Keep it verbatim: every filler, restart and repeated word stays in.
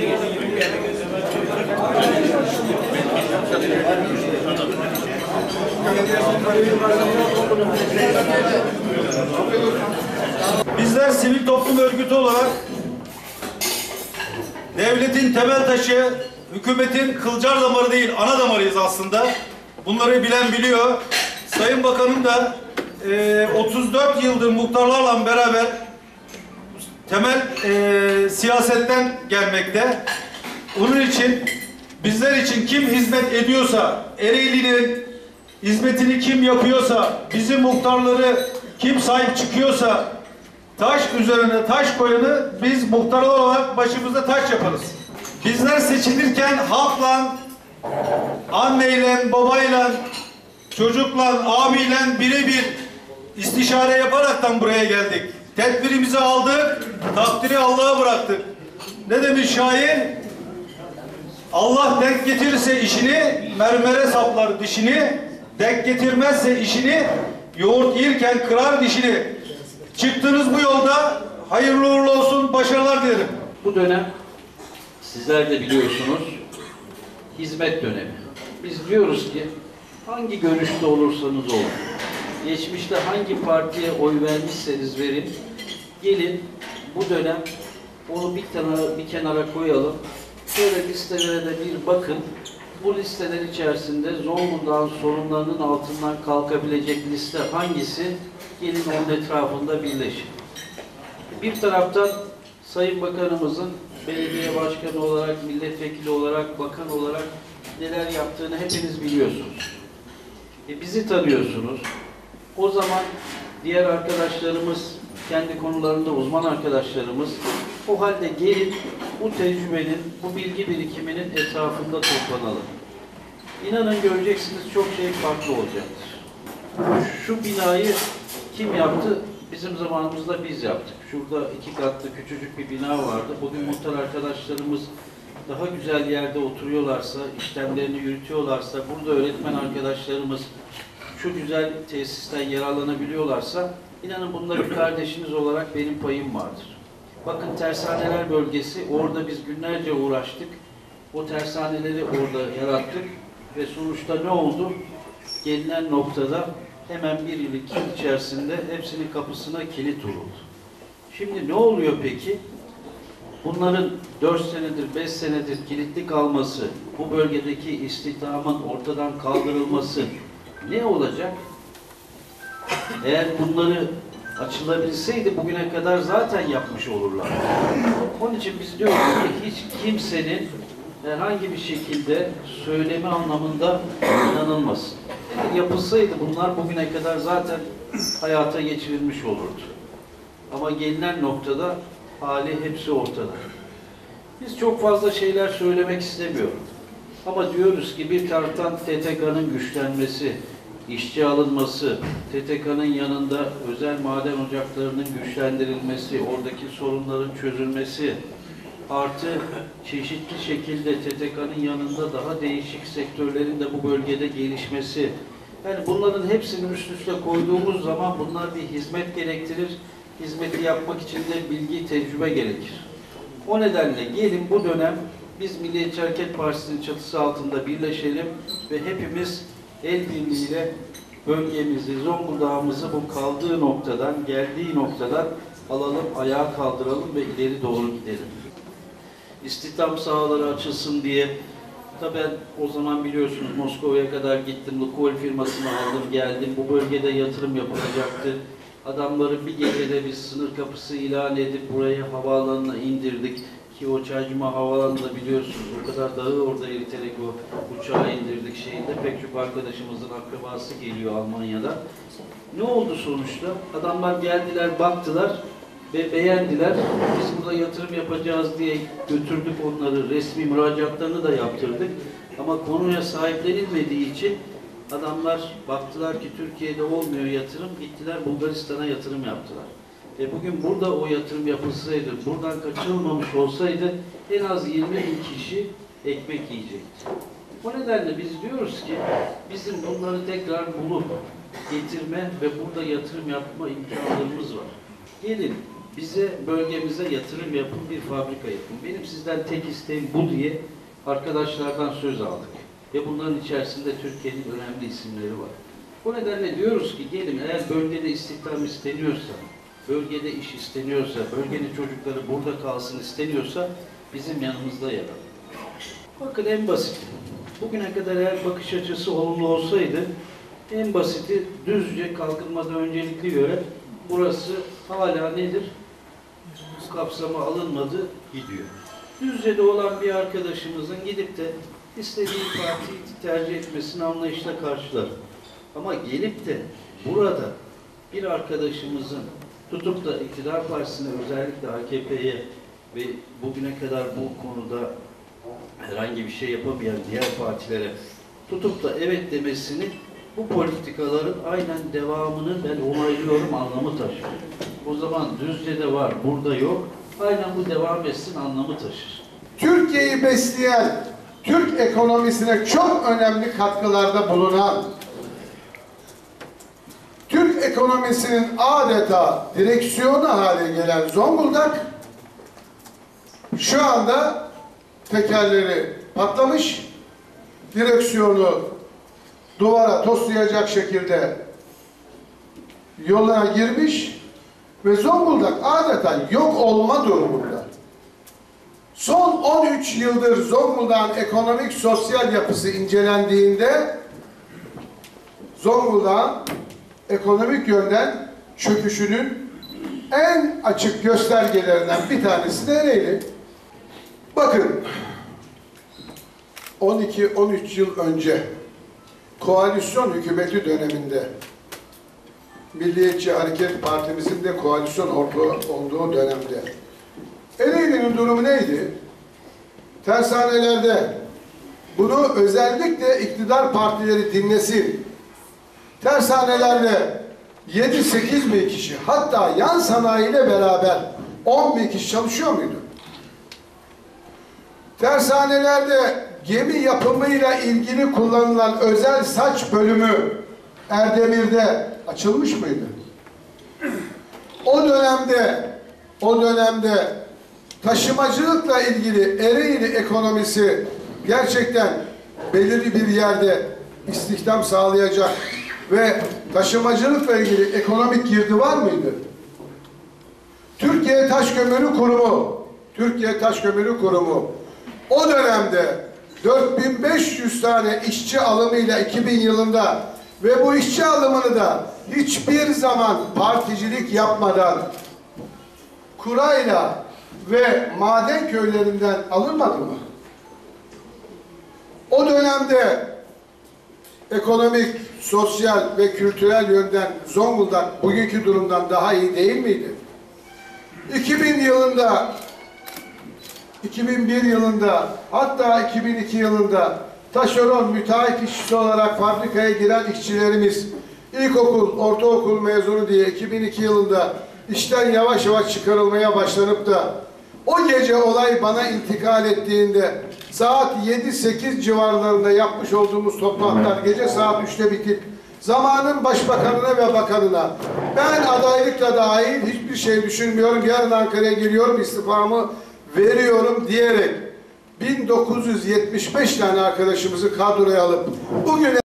Bizler sivil toplum örgütü olarak devletin temel taşı, hükümetin kılcal damarı değil, ana damarıyız aslında. Bunları bilen biliyor. Sayın Bakanım da e, otuz dört yıldır muhtarlarla beraber temel e, siyasetten gelmekte. Onun için bizler için kim hizmet ediyorsa, Ereğli'nin hizmetini kim yapıyorsa, bizim muhtarları kim sahip çıkıyorsa, taş üzerine taş koyanı biz muhtarlar olarak başımızda taş yaparız. Bizler seçilirken halkla, anneyle, babayla, çocukla, abiyle birebir istişare yaparaktan buraya geldik. Tedbirimizi aldık, takdiri Allah'a bıraktık. Ne demiş şair? Allah denk getirirse işini, mermere saplar dişini, denk getirmezse işini, yoğurt yerken kırar dişini. Çıktığınız bu yolda hayırlı uğurlu olsun, başarılar dilerim. Bu dönem sizler de biliyorsunuz hizmet dönemi. Biz diyoruz ki hangi görüşte olursanız olun, geçmişte hangi partiye oy vermişseniz verin, gelin bu dönem onu bir kenara, bir kenara koyalım. Şöyle listelere de bir bakın. Bu listeler içerisinde Zonguldak'ın sorunlarının altından kalkabilecek liste hangisi? Gelin onun etrafında birleşin. Bir taraftan Sayın Bakanımızın belediye başkanı olarak, milletvekili olarak, bakan olarak neler yaptığını hepiniz biliyorsunuz. E bizi tanıyorsunuz. O zaman diğer arkadaşlarımız, kendi konularında uzman arkadaşlarımız, o halde gelin bu tecrübenin, bu bilgi birikiminin etrafında toplanalım. İnanın göreceksiniz çok şey farklı olacaktır. Şu binayı kim yaptı? Bizim zamanımızda biz yaptık. Şurada iki katlı küçücük bir bina vardı. Bugün muhtar arkadaşlarımız daha güzel yerde oturuyorlarsa, işlemlerini yürütüyorlarsa, burada öğretmen arkadaşlarımız şu güzel tesisten yararlanabiliyorlarsa, inanın bunda bir kardeşiniz olarak benim payım vardır. Bakın tersaneler bölgesi, orada biz günlerce uğraştık. O tersaneleri orada yarattık ve sonuçta ne oldu? Gelinen noktada hemen bir yıl iki yıl içerisinde hepsinin kapısına kilit vuruldu. Şimdi ne oluyor peki? Bunların dört senedir, beş senedir kilitli kalması, bu bölgedeki istihdamın ortadan kaldırılması ne olacak? Eğer bunları açılabilseydi bugüne kadar zaten yapmış olurlar. Onun için biz diyoruz ki hiç kimsenin herhangi bir şekilde söylemi anlamında inanılmasın. Eğer yapılsaydı bunlar bugüne kadar zaten hayata geçirilmiş olurdu. Ama gelinen noktada hali hepsi ortada. Biz çok fazla şeyler söylemek istemiyoruz. Ama diyoruz ki bir taraftan T T K'nın güçlenmesi, işçi alınması, T T K'nın yanında özel maden ocaklarının güçlendirilmesi, oradaki sorunların çözülmesi, artı çeşitli şekilde T T K'nın yanında daha değişik sektörlerin de bu bölgede gelişmesi. Yani bunların hepsini üst üste koyduğumuz zaman bunlar bir hizmet gerektirir. Hizmeti yapmak için de bilgi, tecrübe gerekir. O nedenle gelin bu dönem biz Milliyetçi Hareket Partisi'nin çatısı altında birleşelim ve hepimiz el birliğiyle bölgemizi, Zonguldak'ımızı bu kaldığı noktadan, geldiği noktadan alalım, ayağa kaldıralım ve ileri doğru gidelim. İstihdam sahaları açılsın diye, tabii ben o zaman biliyorsunuz Moskova'ya kadar gittim, Lukoil firmasını aldım, geldim. Bu bölgede yatırım yapılacaktı. Adamları bir gecede biz sınır kapısı ilan edip buraya havaalanına indirdik. Ki o Çaycuma Havaalanı'nda biliyorsunuz o kadar dağı orada eriterek o uçağı indirdik şeyinde. Pek çok arkadaşımızın akrabası geliyor Almanya'da. Ne oldu sonuçta? Adamlar geldiler, baktılar ve beğendiler. Biz burada yatırım yapacağız diye götürdük onları. Resmi müracaatlarını da yaptırdık. Ama konuya sahiplenilmediği için adamlar baktılar ki Türkiye'de olmuyor yatırım. Gittiler Bulgaristan'a yatırım yaptılar. E bugün burada o yatırım yapılsaydı, buradan kaçırılmamış olsaydı en az yirmi bin kişi ekmek yiyecekti. O nedenle biz diyoruz ki bizim bunları tekrar bulup getirme ve burada yatırım yapma imkanlarımız var. Gelin bize, bölgemize yatırım yapın, bir fabrika yapın. Benim sizden tek isteğim bu diye arkadaşlardan söz aldık. Ve bunların içerisinde Türkiye'nin önemli isimleri var. Bu nedenle diyoruz ki gelin, eğer bölgede istihdam isteniyorsa, bölgede iş isteniyorsa, bölgenin çocukları burada kalsın isteniyorsa bizim yanımızda yer alın. Bakın en basit. Bugüne kadar eğer bakış açısı olumlu olsaydı, en basiti Düzce kalkınmada öncelikli göre burası hala nedir? Bu kapsama alınmadı, gidiyor. Düzce'de olan bir arkadaşımızın gidip de istediği partiyi tercih etmesini anlayışla karşılar. Ama gelip de burada bir arkadaşımızın tutup da iktidar partisine, özellikle A K P'ye ve bugüne kadar bu konuda herhangi bir şey yapamayan diğer partilere tutup da evet demesini, bu politikaların aynen devamının ben onaylıyorum anlamı taşır. O zaman Düzce'de var, burada yok. Aynen bu devam etsin anlamı taşır. Türkiye'yi besleyen, Türk ekonomisine çok önemli katkılarda bulunan, Türk ekonomisinin adeta direksiyonu hale gelen Zonguldak, şu anda tekerleri patlamış, direksiyonu duvara toslayacak şekilde yoluna girmiş ve Zonguldak adeta yok olma durumunda. Son on üç yıldır Zonguldak'ın ekonomik sosyal yapısı incelendiğinde Zonguldak'ın ekonomik yönden çöküşünün en açık göstergelerinden bir tanesi de neydi? Bakın, on iki on üç yıl önce koalisyon hükümeti döneminde Milliyetçi Hareket Partimizin de koalisyon ortağı olduğu dönemde Ereğli'nin durumu neydi? Tersanelerde, bunu özellikle iktidar partileri dinlesin, tersanelerde yedi sekiz bin kişi, hatta yan sanayiyle beraber on bin kişi çalışıyor muydu? Tersanelerde gemi yapımıyla ilgili kullanılan özel saç bölümü Erdemir'de açılmış mıydı? O dönemde, o dönemde taşımacılıkla ilgili Ereğli ekonomisi gerçekten belirli bir yerde istihdam sağlayacak ve taşımacılıkla ilgili ekonomik girdi var mıydı? Türkiye Taş Kömürü Kurumu, Türkiye Taş Kömürü Kurumu o dönemde dört bin beş yüz tane işçi alımıyla iki bin yılında ve bu işçi alımını da hiçbir zaman particilik yapmadan kurayla ve maden köylerinden alınmadı mı? O dönemde ekonomik, sosyal ve kültürel yönden Zonguldak bugünkü durumdan daha iyi değil miydi? iki bin yılında, iki bin bir yılında, hatta iki bin iki yılında taşeron müteahhit işçisi olarak fabrikaya giren işçilerimiz ilkokul, ortaokul mezunu diye iki bin iki yılında işten yavaş yavaş çıkarılmaya başlanıp da o gece olay bana intikal ettiğinde saat yedi sekiz civarlarında yapmış olduğumuz toplantılar gece saat üçte bitip zamanın başbakanına ve bakanına ben adaylıkla dahil hiçbir şey düşünmüyorum, yarın Ankara'ya geliyorum, istifamı veriyorum diyerek bin dokuz yüz yetmiş beş tane arkadaşımızı kadroya alıp bugün